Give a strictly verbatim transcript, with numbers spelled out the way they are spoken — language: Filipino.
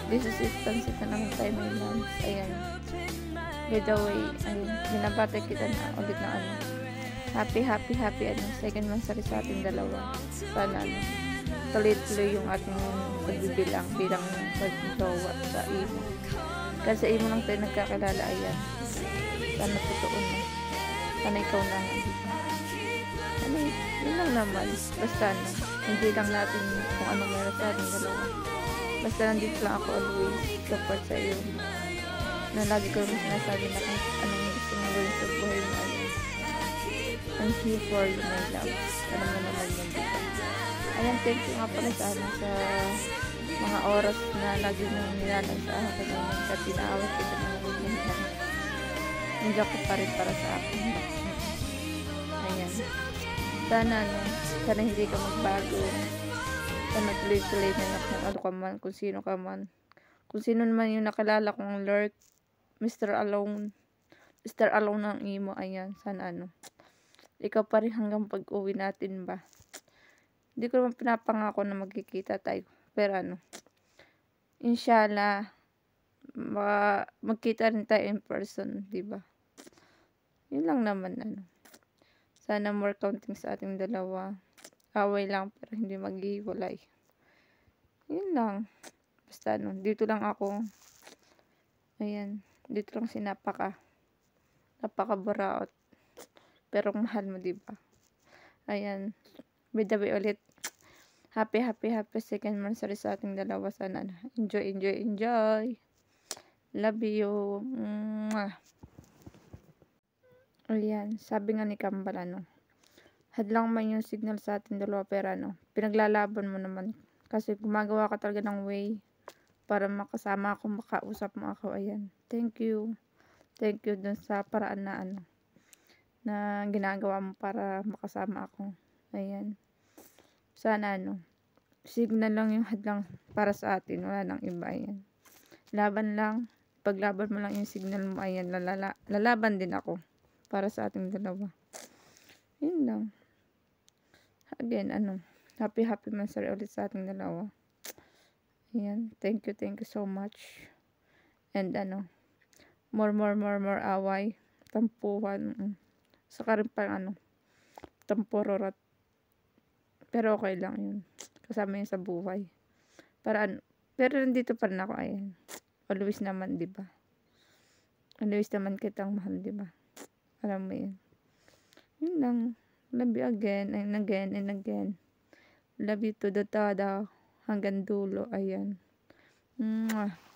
This is it, pansit na naman tayo may lunch. Ayan. By the way, ayun, binabati kita na ulit na ano. Happy, happy, happy, ano, second monthsary sa ating dalawa. Sana, ano, tuloy-tuloy yung ating pagbibilang bilang pag-jowa sa imo. Kasi imo lang tayo nagkakilala, ayan. Sana totoo na. Sana ikaw na nga, diba? Ano, yun lang naman. Basta, ano, hindi lang natin kung ano meron sa ating dalawa. Basta nandito lang ako always support sa iyo. Na lagi ko rin sinasabi na kung anong gusto mong gawin sa buhay mo, ayun. I'm here for you, my love. Alam mo naman yun, diba? Ayan, thank you nga pala sa ano, sa mga oras na lagi mong nilalang sa akin. At tinaawat kita ng mga nandiyan ko pa rin para sa akin. Ayan. Sana, ano, sana hindi ka magbago. Sana tuloy-tuloy na lang kung ano ka man, kung sino ka man. Kung sino naman yung nakilala kong lurk, Mister Alone. Mister Alone ng imo, ayan. Sana, ano, ikaw pa rin hanggang pag-uwi natin ba. Hindi ko naman pinapangako na magkikita tayo. Pero ano, inshallah, baka magkita rin tayo in person, diba? Yun lang naman, ano. Sana more counting sa ating dalawa. Away lang, pero hindi maghihiwalay. Yun lang. Basta, ano, dito lang ako. Ayan, dito lang si Napaka. Napaka-buraot. Pero mahal mo, diba? Ayan. By the way ulit, happy, happy, happy second monthsary sa ating dalawa. Sana enjoy, enjoy, enjoy. Love you. Mwah. Ayan, sabi nga ni Kambal, ano, hadlang man yung signal sa ating dalawa, pero ano, pinaglalaban mo naman. Kasi gumagawa ka talaga ng way para makasama ako, makausap mo ako. Ayan, thank you. Thank you dun sa paraan na ano, na ginagawa mo para makasama ako. Ayan. Sana, ano, signal lang yung hadlang para sa atin. Wala nang iba. Ayan. Laban lang. Paglaban mo lang yung signal mo. Ayan. Lalala, lalaban din ako para sa ating dalawa. Yun lang. Again, ano, happy, happy monthsary ulit sa ating dalawa. Ayan. Thank you, thank you so much. And, ano, more, more, more, more away. Tampuhan. Mm. Saka rin parang, ano, tampururot. Pero okay lang yun. Kasama yun sa buhay. Para ano, pero nandito pa rin ako, ayan. Always naman, diba? Always naman kitang mahal, diba? Alam mo yun. Yun lang. Love you again and again and again. Love you to the tada. Hanggang dulo, ayan. Mwah.